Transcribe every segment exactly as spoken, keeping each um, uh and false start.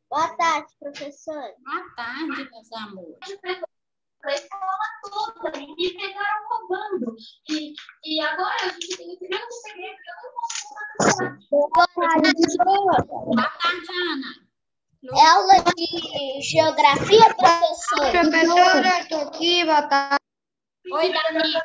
Boa tarde, professora. Boa tarde, meus amores. A escola toda, me pegaram roubando. E, e agora a gente tem um grande segredo que eu não posso contar. Boa tarde, professora. Boa tarde, Ana. É aula de geografia, professora? Professora, estou aqui, boa tarde. Oi, Danilo.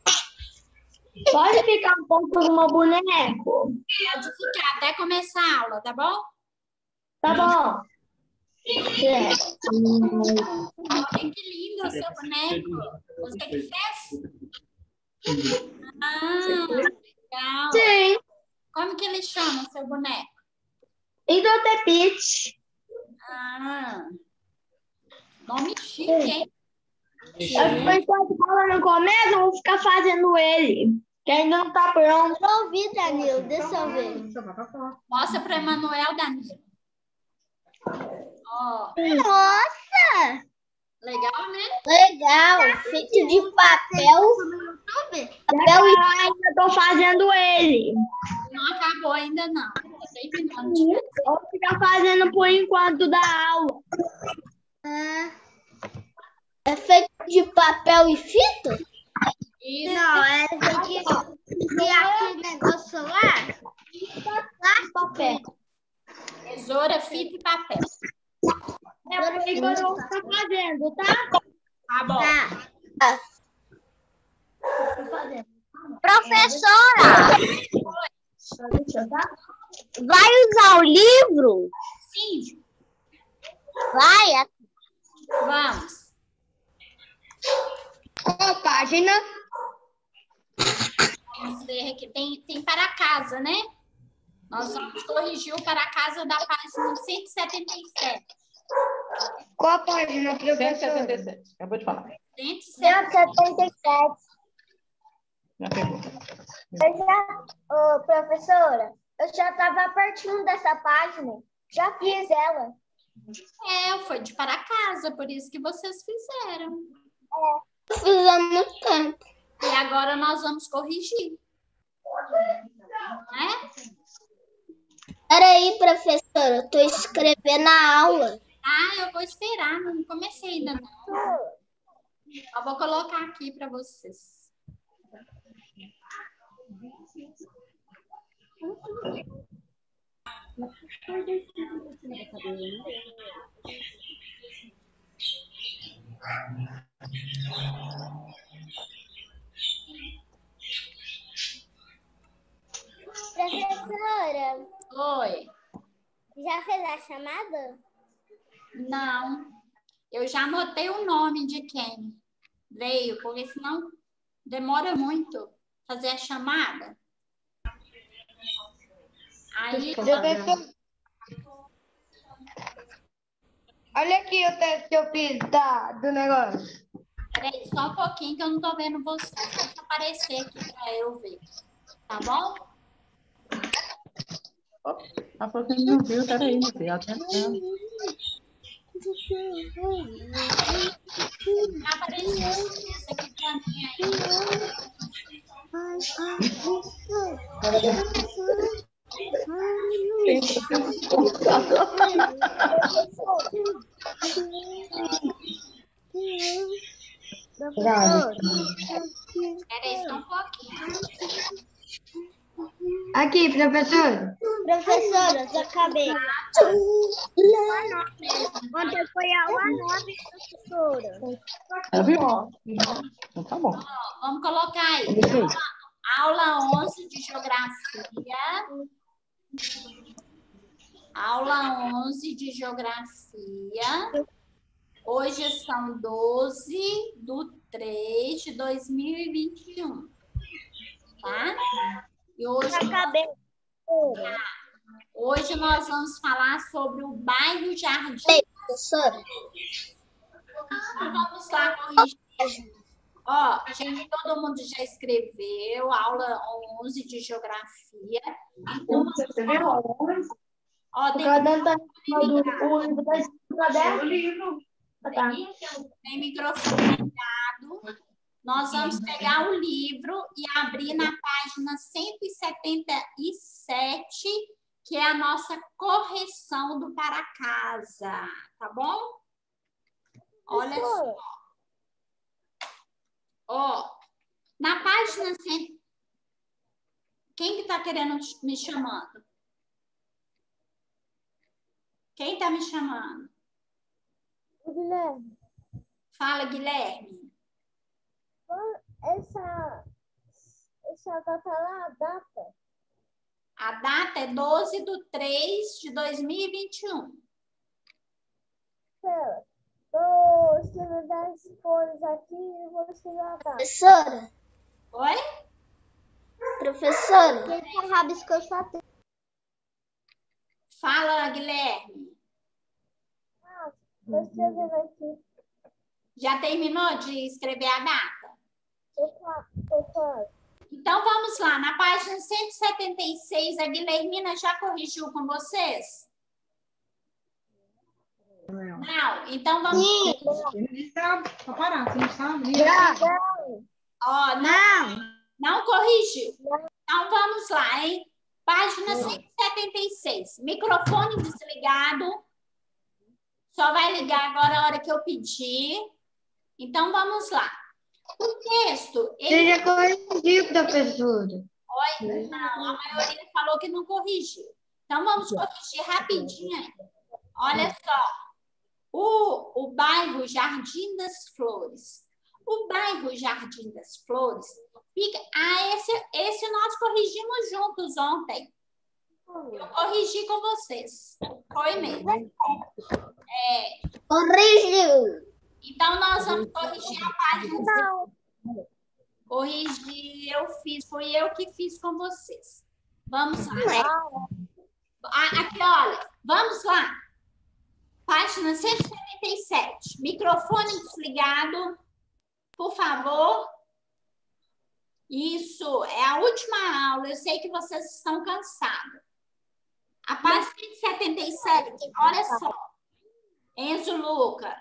Pode ficar um pouco com o meu boneco? Pode ficar até começar a aula, tá bom? Tá bom. Certo. Olha que lindo o seu boneco. Você que fez? Ah, legal. Sim. Como que ele chama o seu boneco? Indotepite. Ah, nome chique, hein? Enquanto fala no começo, eu vou ficar fazendo ele, que ainda não tá pronto. Eu não ouvi, Danilo. Deixa eu ver. Mostra para Emanuel, Danilo. Ó, Nossa! legal, né? Legal. Feito de papel. Papel e... Eu ainda tô fazendo ele. Não acabou ainda, não. Tá terminando de fazer. Vou ficar fazendo por enquanto da aula. Ah, é feito de papel e fita? Isso. Não, é feito de aquele negócio lá. Papel. Tesoura, fita e papel. É por enquanto eu vou ficar fazendo, tá? Tá bom. Tá. Tô fazendo. Professora, Deixa eu, tá? vai usar o livro? Sim, Vai. vamos. Qual página? Vamos ver aqui. Tem, tem para casa, né? Nós vamos corrigir o para casa da página cento e setenta e sete. Qual página, cento e setenta professora? e sete. Acabou de falar. cento e cento setenta. e setenta e sete. Já pegou. Eu já, ô, professora, eu já estava pertinho dessa página. Já fiz ela. É, foi de para casa, por isso que vocês fizeram. Fiz há muito tempo. E agora nós vamos corrigir. Né? Peraí, professora, eu estou escrevendo a aula. Ah, eu vou esperar, não comecei ainda não. Eu vou colocar aqui para vocês. Professora, Oi. já fez a chamada? Não. Eu já anotei o nome de quem veio, porque senão demora muito fazer a chamada. Aí, Professor, olha aqui o texto que eu fiz da, do negócio. peraí, só um pouquinho que eu não tô vendo você. Deixa eu aparecer aqui para eu ver. Tá bom? A professora não viu, peraí, não sei. Atenção. Tá aparecendo isso aqui para mim aí. Peraí, só um pouquinho. Aqui, professor. Professora, já acabei. Ontem foi a aula nove, professora. Ela viu? Então tá bom. Ó, vamos colocar aí. Deixa eu ir. Aula onze de geografia. Aula onze de geografia. Hoje são doze de três de dois mil e vinte e um. Tá? E hoje, Já acabei. hoje nós vamos falar sobre o bairro Jardim. Ei, professora. Então, vamos lá corrigir. Ó, gente, todo mundo já escreveu aula onze de geografia. Então, Você viu? ó, O tem, caderno tá o livro tá escrito no caderno. O livro. Tá. tem microfone ligado. Nós vamos pegar o livro e abrir na página cento e setenta e sete que é a nossa correção do para casa, tá bom? Olha só. Ó, na página cem... Quem que tá querendo me chamando? Quem tá me chamando? O Guilherme. Fala, Guilherme. Essa, essa data lá, a data? A data é doze de três de dois mil e vinte e um. Pera, vou escrever das cores aqui e vou escrever a data. Professora, Oi? professora, Quem rabiscou sua tela? Fala, Guilherme. Estou escrevendo aqui. Já terminou de escrever a data? Tô quase. Então, vamos lá. Na página cento e setenta e seis, a Guilhermina já corrigiu com vocês? Não. Não. Então, vamos... Ele sabe, só parar, você não sabe? Ó, não, não corrigiu. Então, vamos lá, hein? Página cento e setenta e seis. Microfone desligado. Só vai ligar agora a hora que eu pedir. Então, vamos lá. O texto... Ele... você já corrigiu, professora. Oi? Não, a maioria falou que não corrigiu. Então, vamos corrigir rapidinho aí. Olha só. O, o bairro Jardim das Flores. O bairro Jardim das Flores fica... Ah, esse, esse nós corrigimos juntos ontem. Eu corrigi com vocês. Foi mesmo. É, Corrigiu. então, nós vamos corrigir a página. Corrigir, eu fiz. Fui eu que fiz com vocês. Vamos lá. Ah, aqui, olha. Vamos lá. Página cento e setenta e sete. Microfone desligado. Por favor. Isso. É a última aula. Eu sei que vocês estão cansados. A página cento e setenta e sete. Olha só. Enzo Luca.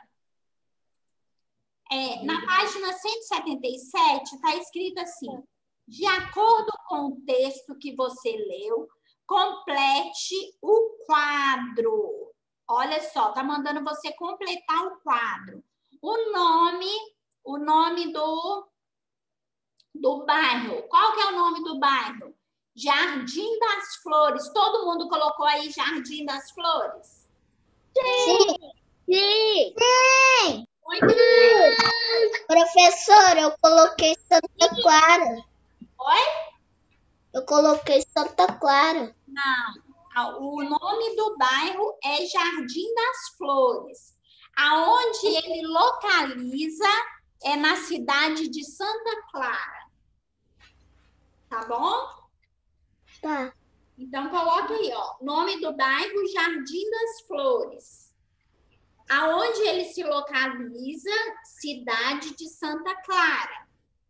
É, na página cento e setenta e sete está escrito assim: de acordo com o texto que você leu, complete o quadro. Olha só, tá mandando você completar o quadro. O nome, o nome do, do bairro. Qual que é o nome do bairro? Jardim das Flores. Todo mundo colocou aí Jardim das Flores? Sim. Sim. Sim. Muito bem. Professora, eu coloquei Santa Clara. Oi? Eu coloquei Santa Clara. Não. O nome do bairro é Jardim das Flores. Aonde ele localiza é na cidade de Santa Clara. Tá bom? Tá. Então, coloca aí, ó. Nome do bairro Jardim das Flores. Aonde ele se localiza, cidade de Santa Clara.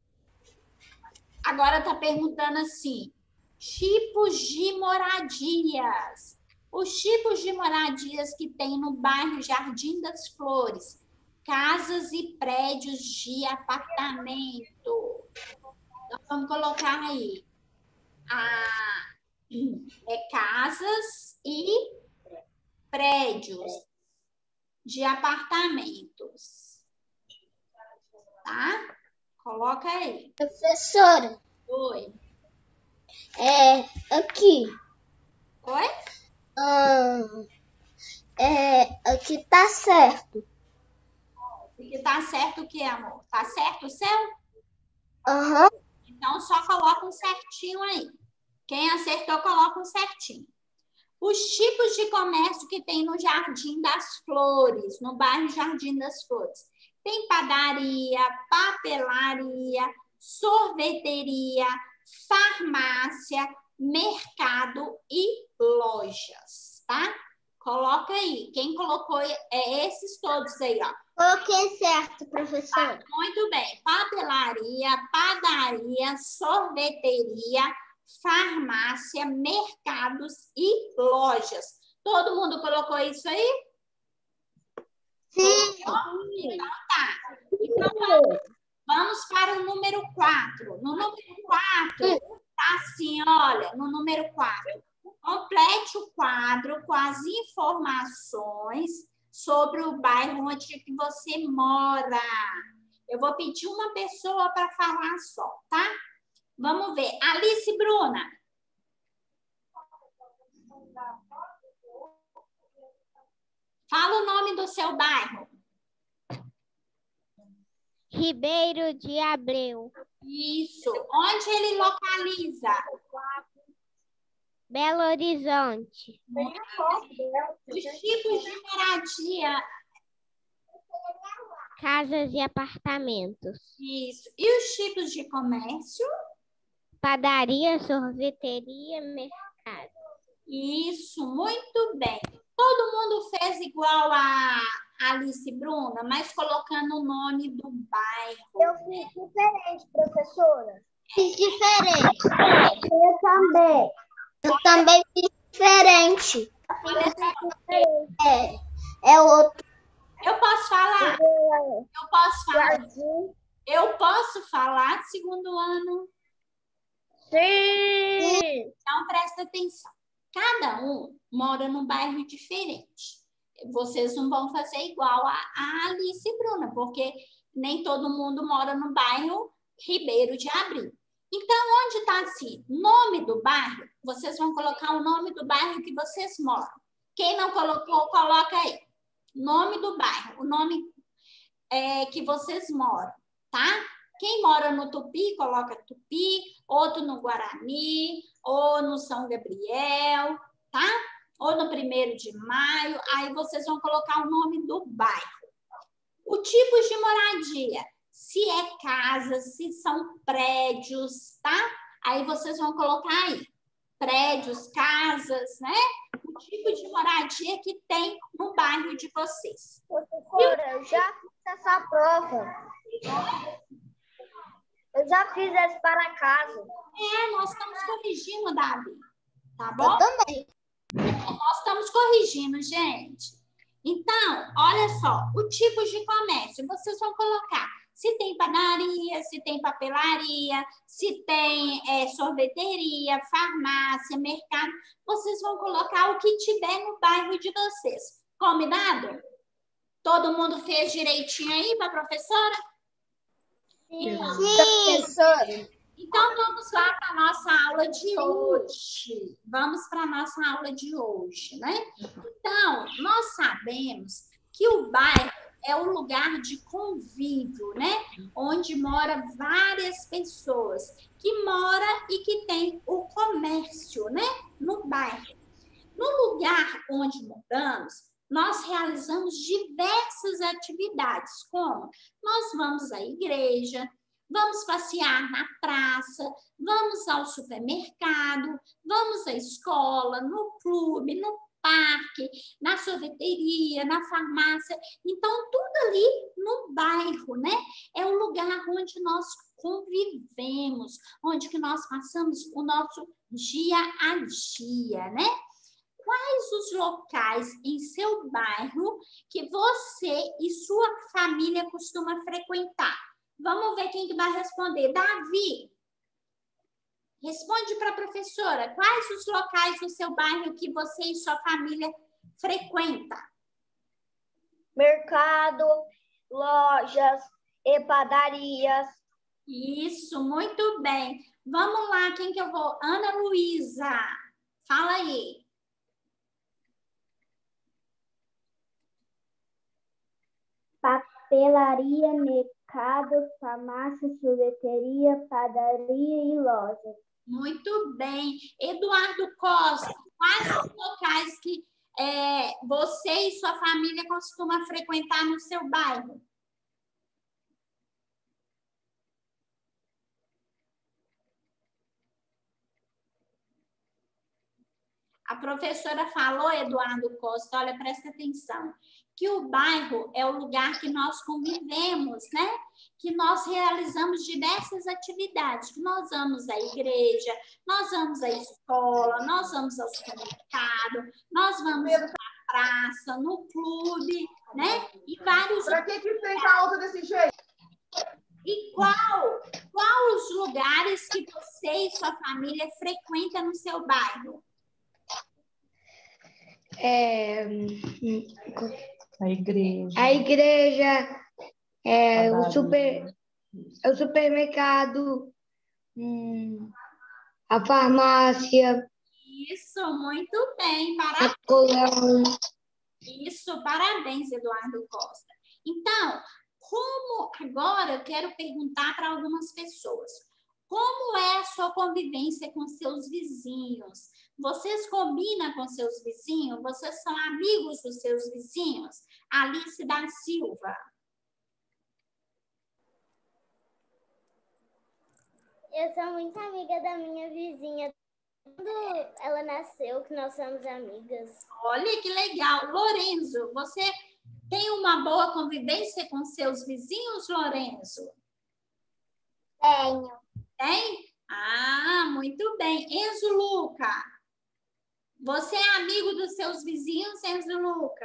Agora tá perguntando assim, tipos de moradias. Os tipos de moradias que tem no bairro Jardim das Flores. Casas e prédios de apartamento. Então, vamos colocar aí. Ah, é casas e prédios de apartamentos. Tá? Coloca aí. Professora, Oi. é aqui. Oi? Hum, é, aqui tá certo. Porque tá certo o que, amor? Tá certo o seu? Aham. Então, só coloca um certinho aí. Quem acertou, coloca um certinho. Os tipos de comércio que tem no Jardim das Flores, no bairro Jardim das Flores. Tem padaria, papelaria, sorveteria, farmácia, mercado e lojas, tá? Coloca aí. Quem colocou é esses todos aí, ó. Coloquei certo, professora. Tá, muito bem. Papelaria, padaria, sorveteria, farmácia, mercados e lojas. Todo mundo colocou isso aí? Sim. Então tá. Então vamos, vamos para o número quatro. No número quatro, tá assim, olha, no número quatro. Complete o quadro com as informações sobre o bairro onde que você mora. Eu vou pedir uma pessoa para falar só, tá? Vamos ver. Alice Bruna. Fala o nome do seu bairro. Ribeiro de Abreu. Isso. Onde ele localiza? Belo Horizonte. Os tipos de moradia. Casas e apartamentos. Isso. E os tipos de comércio? Padaria, sorveteria, mercado. Isso, muito bem. Todo mundo fez igual a Alice Bruna, mas colocando o nome do bairro. Eu fiz diferente, professora. Fiz diferente. Eu também. Eu também fiz diferente. É, é outro. Eu posso falar? Eu posso falar? Jardim. Eu posso falar segundo ano? Sim. Então, presta atenção. Cada um mora num bairro diferente. Vocês não vão fazer igual a, a Alice e Bruna, porque nem todo mundo mora no bairro Ribeiro de Abreu. Então, onde está assim, nome do bairro, vocês vão colocar o nome do bairro que vocês moram. Quem não colocou, coloca aí. Nome do bairro, o nome é, que vocês moram, tá? Quem mora no Tupi, coloca Tupi, outro no Guarani, ou no São Gabriel, tá? Ou no primeiro de maio, aí vocês vão colocar o nome do bairro. O tipo de moradia, se é casa, se são prédios, tá? Aí vocês vão colocar aí, prédios, casas, né? O tipo de moradia que tem no bairro de vocês. Professora, eu já fiz essa prova. Eu já fiz esse para casa. É, nós estamos corrigindo, Davi. Tá bom? Eu também. Nós estamos corrigindo, gente. Então, olha só, o tipo de comércio, vocês vão colocar se tem padaria, se tem papelaria, se tem é, sorveteria, farmácia, mercado. Vocês vão colocar o que tiver no bairro de vocês. Combinado? Todo mundo fez direitinho aí para a professora? Sim, professora. Então, vamos lá para a nossa aula de hoje. Vamos para a nossa aula de hoje, né? Então, nós sabemos que o bairro é um lugar de convívio, né? Onde mora várias pessoas, que mora e que tem o comércio, né? No bairro. No lugar onde moramos, nós realizamos diversas atividades, como nós vamos à igreja, vamos passear na praça, vamos ao supermercado, vamos à escola, no clube, no parque, na sorveteria, na farmácia. Então, tudo ali no bairro, né? É um lugar onde nós convivemos, onde que nós passamos o nosso dia a dia, né? Quais os locais em seu bairro que você e sua família costuma frequentar? Vamos ver quem que vai responder. Davi, responde para a professora. Quais os locais do seu bairro que você e sua família frequentam? Mercado, lojas e padarias. Isso, muito bem. Vamos lá, quem que eu vou? Ana Luísa, fala aí. Papelaria, mercado, farmácia, sorveteria, padaria e loja. Muito bem. Eduardo Costa, quais os locais que é, você e sua família costumam frequentar no seu bairro? A professora falou, Eduardo Costa, olha, presta atenção, que o bairro é o lugar que nós convivemos, né? Que nós realizamos diversas atividades, que nós vamos à igreja, nós vamos à escola, nós vamos ao supermercado, nós vamos na praça, no clube, né? E vários... Para que que fez a outra desse jeito? E qual, qual os lugares que você e sua família frequentam no seu bairro? é, A igreja. a igreja, é, o, Padaria. super, o supermercado, hum, a farmácia, Isso, muito bem. Parabéns. a colão. Isso, parabéns, Eduardo Costa. Então, como agora eu quero perguntar para algumas pessoas, como é a sua convivência com seus vizinhos? Vocês combinam com seus vizinhos? Vocês são amigos dos seus vizinhos? Alice da Silva. Eu sou muito amiga da minha vizinha. Quando ela nasceu, que nós somos amigas. Olha que legal. Lorenzo, você tem uma boa convivência com seus vizinhos, Lorenzo? Tenho. Tem? Ah, muito bem. Enzo Luca, você é amigo dos seus vizinhos, Enzo Luca?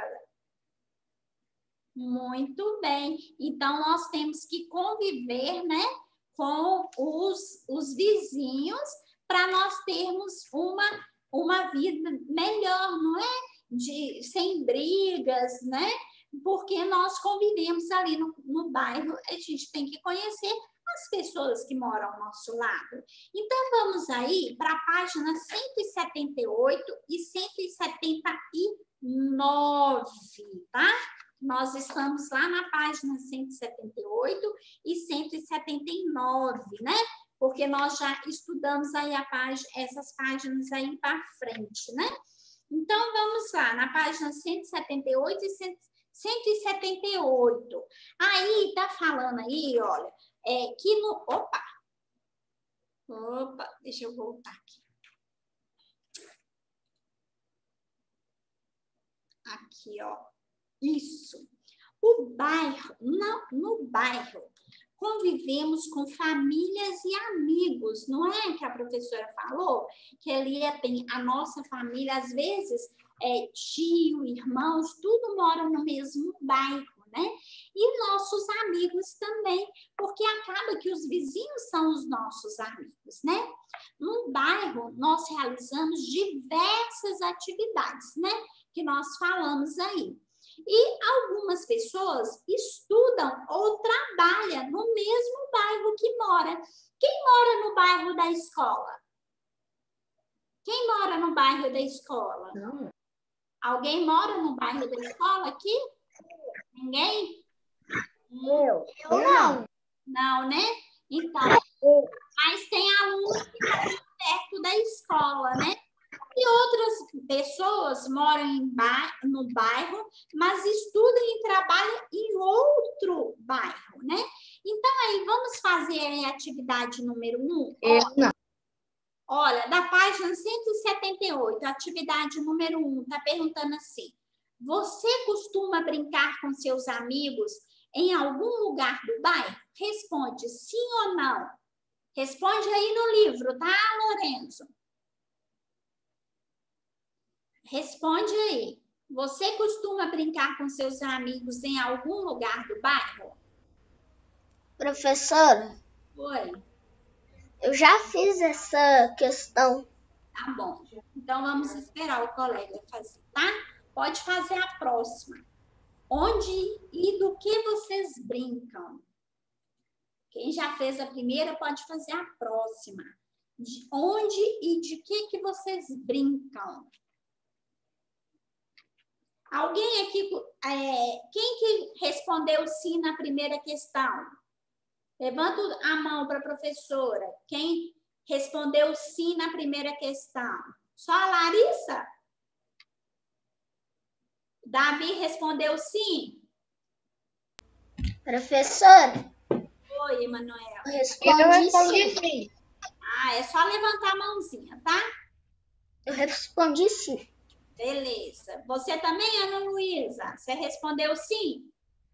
Muito bem. Então, nós temos que conviver, né, com os, os vizinhos para nós termos uma, uma vida melhor, não é? De, sem brigas, né? Porque nós convivemos ali no, no bairro, a gente tem que conhecer as pessoas que moram ao nosso lado. Então, vamos aí para a página cento e setenta e oito e cento e setenta e nove, tá? Nós estamos lá na página cento e setenta e oito e cento e setenta e nove, né? Porque nós já estudamos aí a página, essas páginas aí para frente, né? Então, vamos lá, na página cento e setenta e oito e cento e setenta e oito. Aí, tá falando aí, olha, é que no... Opa! Opa, deixa eu voltar aqui. Aqui, ó. Isso. O bairro, não, no bairro, convivemos com famílias e amigos, não é que a professora falou? Que ali tem a nossa família, às vezes, é, tio, irmãos, tudo moram no mesmo bairro, né? E nossos amigos também, porque acaba que os vizinhos são os nossos amigos, né? No bairro, nós realizamos diversas atividades, né? Que nós falamos aí. E algumas pessoas estudam ou trabalham no mesmo bairro que mora. Quem mora no bairro da escola? Quem mora no bairro da escola? Não. Alguém mora no bairro da escola aqui? Ninguém? Eu. Eu não. Não, né? Então, mas tem alunos que moram perto da escola, né? E outras pessoas moram em ba... no bairro, mas estudam e trabalham em outro bairro, né? Então, aí, vamos fazer a atividade número um? Eu não. Olha, da página cento e setenta e oito, atividade número um, está perguntando assim, você costuma brincar com seus amigos em algum lugar do bairro? Responde sim ou não. Responde aí no livro, tá, Lorenzo? Responde aí. Você costuma brincar com seus amigos em algum lugar do bairro? Professora, Oi. eu já fiz essa questão. Tá bom. Então, vamos esperar o colega fazer, tá? Pode fazer a próxima. Onde e do que vocês brincam? Quem já fez a primeira pode fazer a próxima. De onde e de que, que vocês brincam? Alguém aqui, é, quem que respondeu sim na primeira questão? Levanta a mão para a professora. Quem respondeu sim na primeira questão? Só a Larissa? Davi respondeu sim? Professora, Oi, Emanuel. eu Eu respondi respondi sim. sim. Ah, é só levantar a mãozinha, tá? Eu respondi sim. Beleza. Você também, Ana Luísa? Você respondeu sim?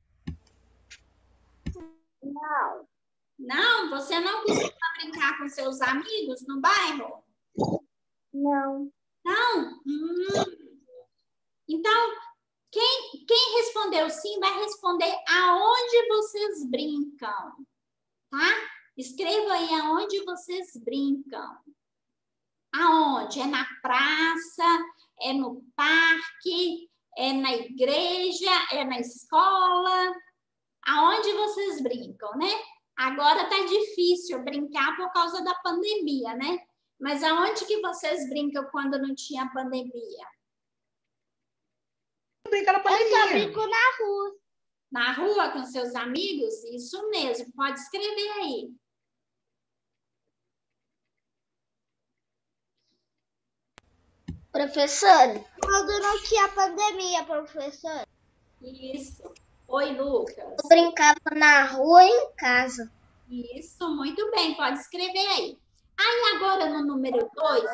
Não. Não? Você não costuma brincar com seus amigos no bairro? Não. Não? Hum. Então, quem, quem respondeu sim vai responder aonde vocês brincam, tá? Escreva aí aonde vocês brincam. Aonde? É na praça? é no parque, é na igreja, é na escola. Aonde vocês brincam, né? Agora tá difícil brincar por causa da pandemia, né? Mas aonde que vocês brincam quando não tinha pandemia? Brincar na Eu só pandemia. brinco na rua. Na rua com seus amigos? Isso mesmo, pode escrever aí. Professora, quando não tinha pandemia, professora, Isso. Oi, Lucas. eu brincava na rua e em casa. Isso, muito bem, pode escrever aí. Aí agora no número dois,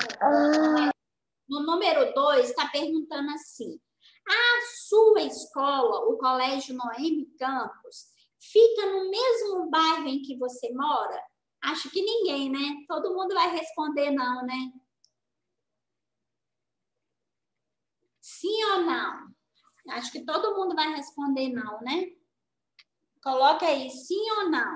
no número dois está perguntando assim: a sua escola, o Colégio Noemi Campos, fica no mesmo bairro em que você mora? Acho que ninguém, né? Todo mundo vai responder não, né? Sim ou não? Acho que todo mundo vai responder não, né? Coloca aí, sim ou não?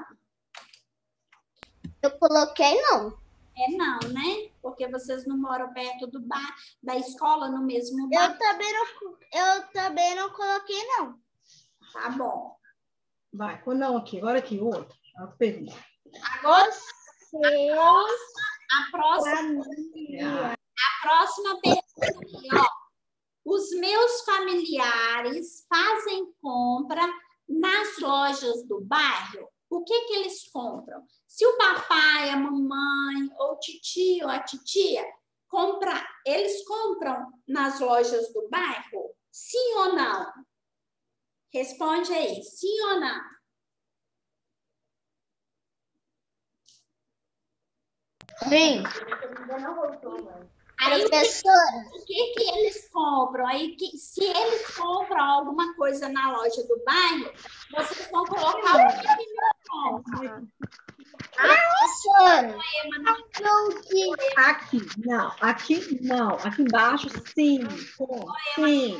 Eu coloquei não. É não, né? Porque vocês não moram perto do bar, da escola, no mesmo bar. Eu também não, eu também não coloquei não. Tá bom. Vai, ou não aqui, agora aqui, o outro. A pergunta. Agora, Seus a próxima, a próxima pergunta aqui, ó. Os meus familiares fazem compra nas lojas do bairro? O que que eles compram? Se o papai, a mamãe, ou o titio, ou a titia, compra, eles compram nas lojas do bairro? Sim ou não? Responde aí, sim ou não? Sim. Aí, o que, professora, o que que eles compram? Aí, que, se eles compram alguma coisa na loja do bairro, vocês vão colocar o que que eles compram. professora, Não, que Aqui, não. Aqui, não. Aqui embaixo, sim. Com, sim.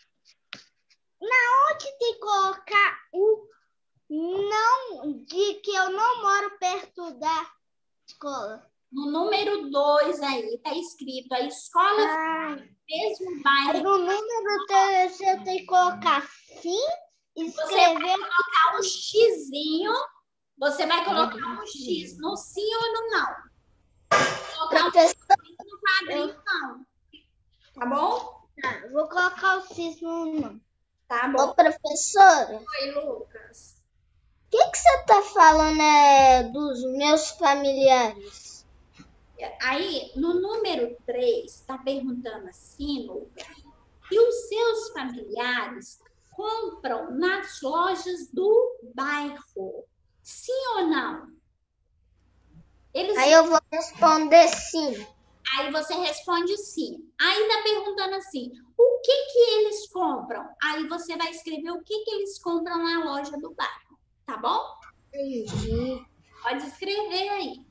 onde tem que colocar o não de que eu não moro perto da escola? no número dois aí, tá escrito a escola Ah, do mesmo bairro. no número três eu tenho que colocar sim, escrever Colocar um xizinho, você vai colocar um X no sim ou no não. Colocar um X no quadrinho, não. Tá bom? Tá, vou colocar o cis no não. Tá Ô, bom. professora, Oi, Lucas. o que, que você tá falando é, dos meus familiares? Aí, no número três, está perguntando assim, Lucas, se os seus familiares compram nas lojas do bairro, sim ou não? Eles... Aí eu vou responder sim. Aí você responde sim. Aí está perguntando assim, o que que eles compram? Aí você vai escrever o que que eles compram na loja do bairro, tá bom? Entendi. Pode escrever aí.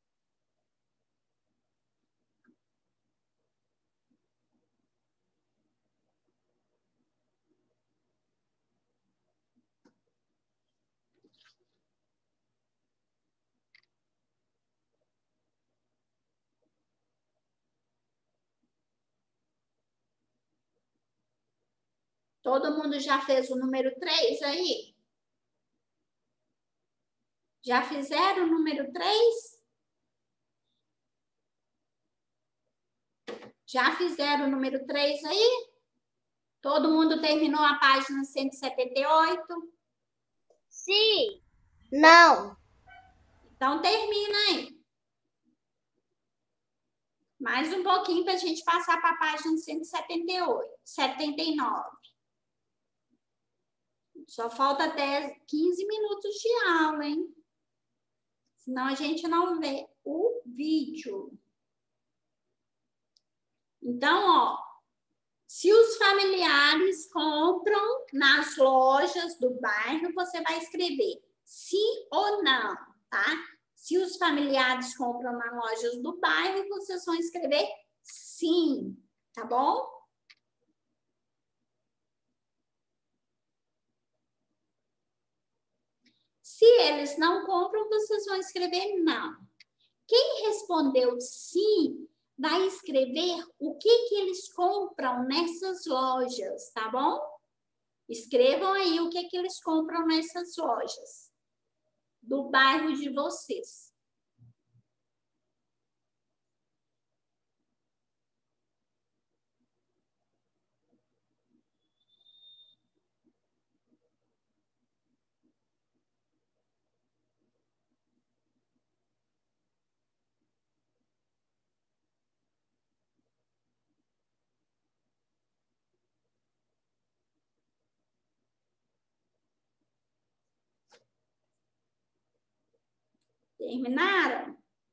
Todo mundo já fez o número três aí? Já fizeram o número três? Já fizeram o número três aí? Todo mundo terminou a página cento e setenta e oito? Sim. Não. Então, termina aí. Mais um pouquinho para a gente passar para a página cento e setenta e oito, setenta e nove. Só falta dez, quinze minutos de aula, hein? Senão a gente não vê o vídeo. Então, ó, se os familiares compram nas lojas do bairro, você vai escrever sim ou não, tá? Se os familiares compram nas lojas do bairro, vocês vão escrever sim, tá bom? Se eles não compram, vocês vão escrever não. Quem respondeu sim, vai escrever o que, que eles compram nessas lojas, tá bom? Escrevam aí o que, que eles compram nessas lojas do bairro de vocês. Terminaram?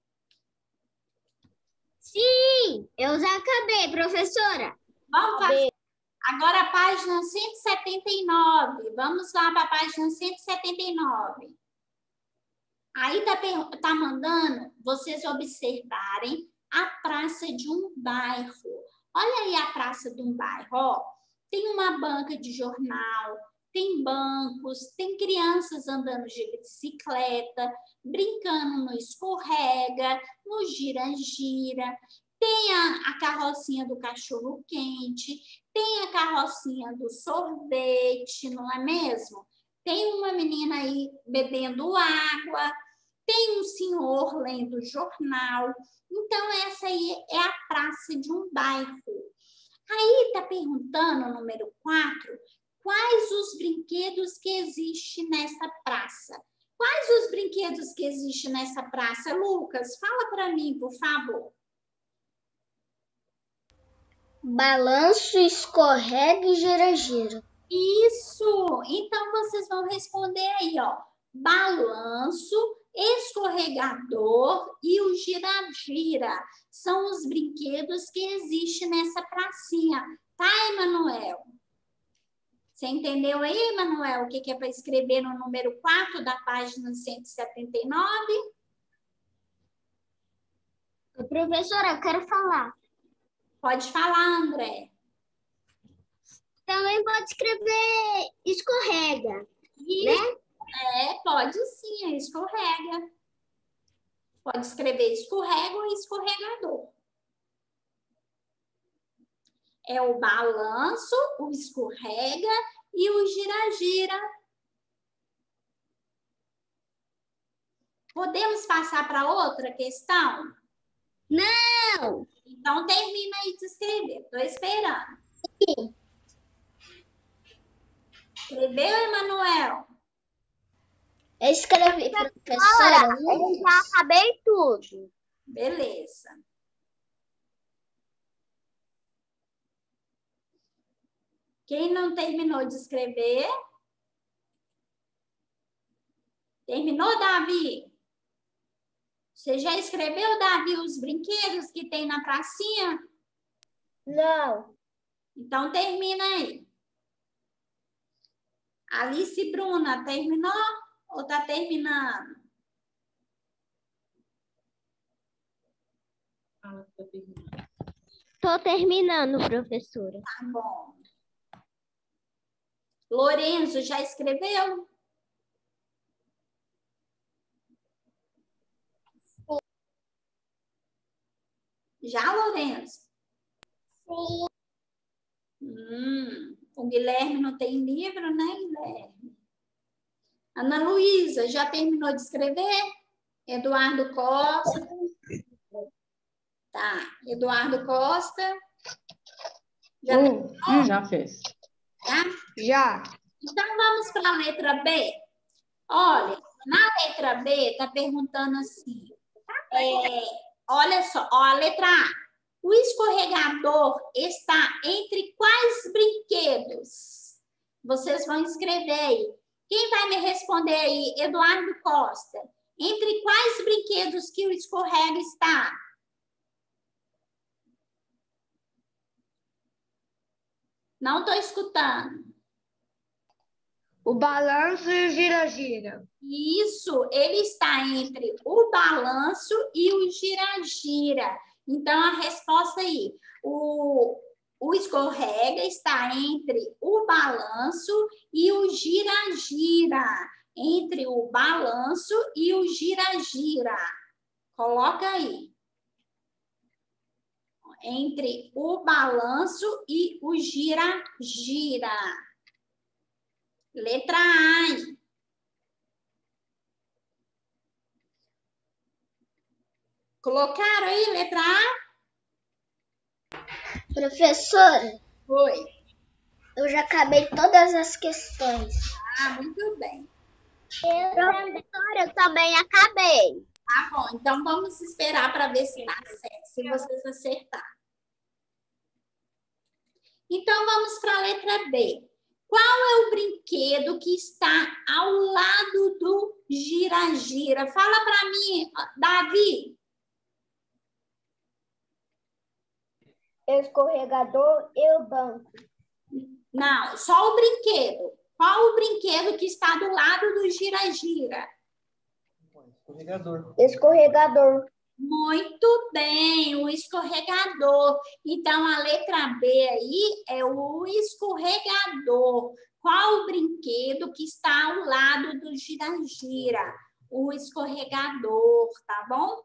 Sim, eu já acabei, professora. Vamos fazer. Agora a página cento e setenta e nove. Vamos lá para a página cento e setenta e nove. Aí tá, tá mandando vocês observarem a praça de um bairro. Olha aí a praça de um bairro, ó. Tem uma banca de jornal, tem bancos, tem crianças andando de bicicleta, brincando no escorrega, no gira-gira. Tem a, a carrocinha do cachorro-quente, tem a carrocinha do sorvete, não é mesmo? Tem uma menina aí bebendo água, tem um senhor lendo jornal. Então, essa aí é a praça de um bairro. Aí está perguntando, número quatro, quais os brinquedos que existem nessa praça? Quais os brinquedos que existem nessa praça? Lucas, fala para mim, por favor. Balanço, escorrega e gira-gira. Isso! Então, vocês vão responder aí, ó. Balanço, escorregador e o gira-gira. São os brinquedos que existem nessa pracinha. Tá, Emanuel? Você entendeu aí, Emanuel, o que é para escrever no número quatro da página cento e setenta e nove? Professora, eu quero falar. Pode falar, André. Também pode escrever escorrega, E, né? É, pode sim, é escorrega. Pode escrever escorrega ou escorregador. É o balanço, o escorrega e o gira-gira. Podemos passar para outra questão? Não! Então, termina aí de escrever. Estou esperando. Sim. Escreveu, Emanuel? Eu escrevi, professora. Eu já acabei tudo. Beleza. Quem não terminou de escrever? Terminou, Davi? Você já escreveu, Davi, os brinquedos que tem na pracinha? Não. Então, termina aí. Alice Bruna, terminou ou está terminando? Estou terminando, professora. Tá bom. Lorenzo, já escreveu? Já, Lorenzo? Sim. Hum, o Guilherme não tem livro, né, Guilherme? Ana Luísa, já terminou de escrever? Eduardo Costa. Tá, Eduardo Costa. Já, Hum, hum, já fez. tá? Já. Então, vamos para a letra B. Olha, na letra B, está perguntando assim. É, olha só, ó, a letra A. O escorregador está entre quais brinquedos? Vocês vão escrever aí. Quem vai me responder aí? Eduardo Costa. Entre quais brinquedos que o escorrega está? Não estou escutando. O balanço e o gira-gira. Isso, ele está entre o balanço e o gira-gira. Então, a resposta aí, o, o escorrega está entre o balanço e o gira-gira. Entre o balanço e o gira-gira. Coloca aí. Entre o balanço e o gira-gira. Letra A. Colocaram aí, letra A? Professora, Foi. eu já acabei todas as questões. Ah, muito bem. Professora, eu também acabei. Tá bom, então vamos esperar para ver se dá certo, se vocês acertarem. Então, vamos para a letra B. Qual é o brinquedo que está ao lado do gira-gira? Fala para mim, Davi. Escorregador e o banco. Não, só o brinquedo. Qual o brinquedo que está do lado do gira-gira? Escorregador. Escorregador. Muito bem, o escorregador. Então, a letra B aí é o escorregador. Qual o brinquedo que está ao lado do gira-gira? O escorregador, tá bom?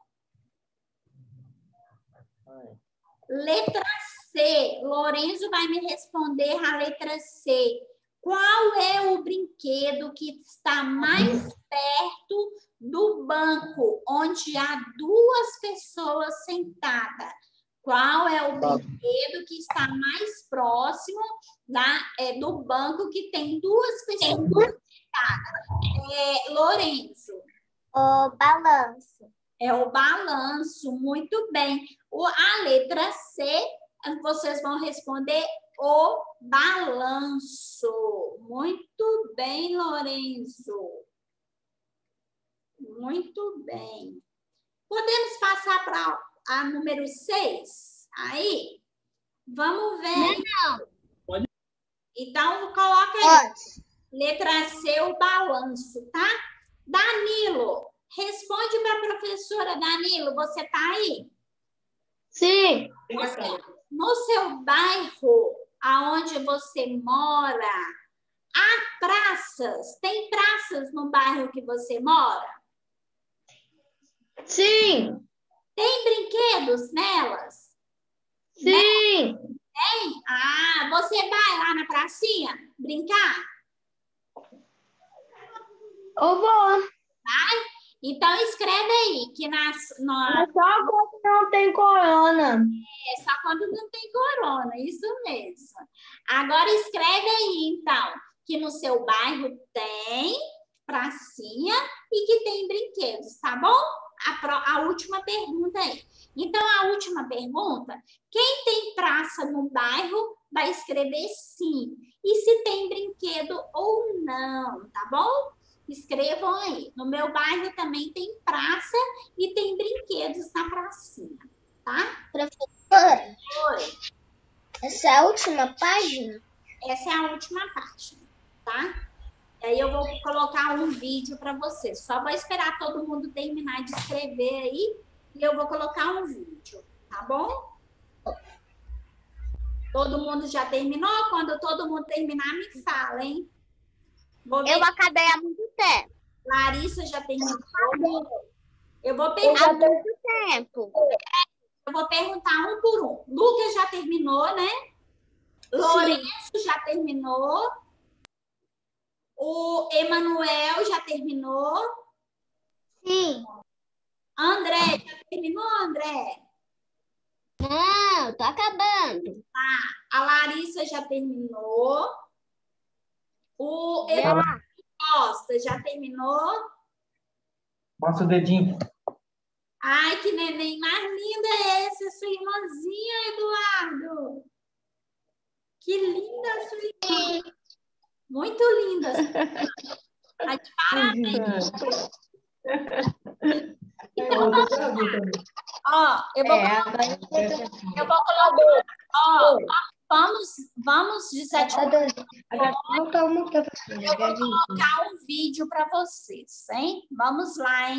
Letra C. Lorenzo vai me responder a letra C. Qual é o brinquedo que está mais perto do banco, onde há duas pessoas sentadas? Qual é o brinquedo que está mais próximo da, é, do banco que tem duas pessoas sentadas? É, Lorenzo. O balanço. É o balanço, muito bem. O, a letra C, vocês vão responder o balanço. Muito bem, Lorenzo. Muito bem. Podemos passar para a número seis? Aí? Vamos ver. Não. Pode. Então, coloca aí. Pode. Letra C, o balanço, tá? Danilo, responde para a professora. Danilo, você tá aí? Sim. Você, no seu bairro, aonde você mora, há praças? Tem praças no bairro que você mora? Sim. Tem brinquedos nelas? Sim. Tem? Ah, você vai lá na pracinha brincar? Eu vou. Vai? Então, escreve aí que nas... É só quando não tem corona. É só quando não tem corona, isso mesmo. Agora, escreve aí, então, que no seu bairro tem pracinha e que tem brinquedos, tá bom? A, pro, a última pergunta aí. Então, a última pergunta, quem tem praça no bairro vai escrever sim. E se tem brinquedo ou não, tá bom? Escrevam aí. No meu bairro também tem praça e tem brinquedos na pracinha, tá? Professora, Oi. essa é a última página? Essa é a última página, tá? E aí eu vou colocar um vídeo para vocês. Só vou esperar todo mundo terminar de escrever aí e eu vou colocar um vídeo, tá bom? Todo mundo já terminou? Quando todo mundo terminar, me fala, hein? Vou ver. Eu acabei há muito tempo. Larissa já terminou. Eu vou Há perguntar. muito tempo. Eu vou perguntar um por um. Lucas já terminou, né? Lourenço já terminou. O Emanuel já terminou. Sim. André, já terminou, André? Não, tô acabando. A Larissa já terminou. O Eduardo Costa já terminou. Mostra o dedinho. Ai, que neném mais linda é esse, a sua irmãzinha, Eduardo. Que linda a sua irmã. Muito linda. Tá de parabéns. Então, ó, eu vou, eu vou colocar. Ó, vamos, vamos desativar. Eu vou colocar um vídeo para vocês, hein? Vamos lá, hein?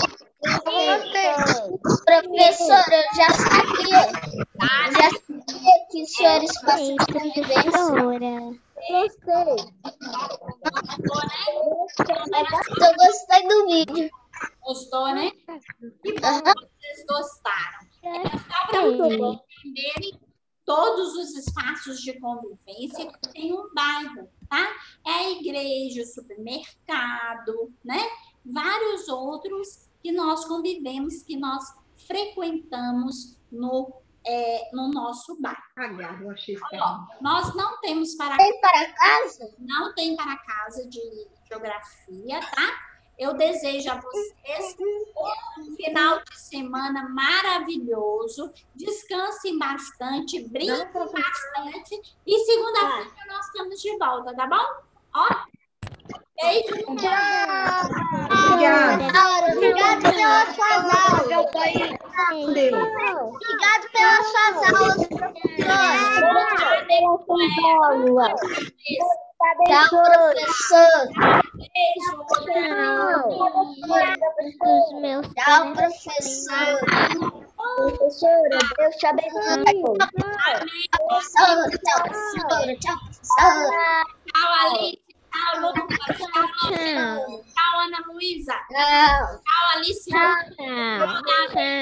Professora, eu já sabia. Tá, Já sabia que os senhores passam convivência. Gostei. Gostou, né? Eu gostei do vídeo. Gostou, né? Que bom que vocês gostaram. É só para entenderem todos os espaços de convivência que tem um bairro, tá? É a igreja, o supermercado, né? Vários outros que nós convivemos, que nós frequentamos no, é, no nosso bairro. Aguardo, eu achei isso. Ó, nós não temos para Tem para casa? não tem para casa de geografia, tá? Eu desejo a vocês um final de semana maravilhoso. Descansem bastante, brinquem bastante. E segunda-feira nós estamos de volta, tá bom? Ó, beijo. Obrigada. Obrigado pelas suas aulas. Deus. Obrigado pelas suas aulas, professor. Tchau, professor. Beijo. Dos meus Tchau, professor. Professora, Deus te abençoe. Professor, tchau, professora. Tchau, professora. Tchau, Alice. Tchau, Lucas. Tchau, Tchau, Ana Luísa. Tchau. Tchau, Alice. Tchau.